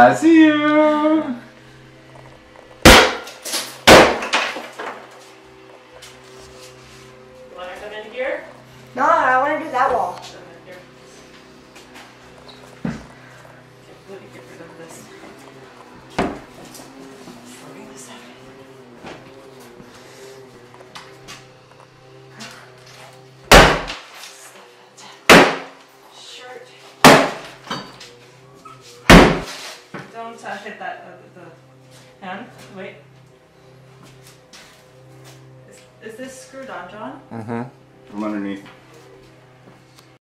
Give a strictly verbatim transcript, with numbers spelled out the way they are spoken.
I see you. No, I want to do that wall. Let me get rid of this. Throwing this out. Shirt. Don't uh, hit that uh, the hand. Wait. Is, is this screwed on, John? Mm-hmm. From underneath.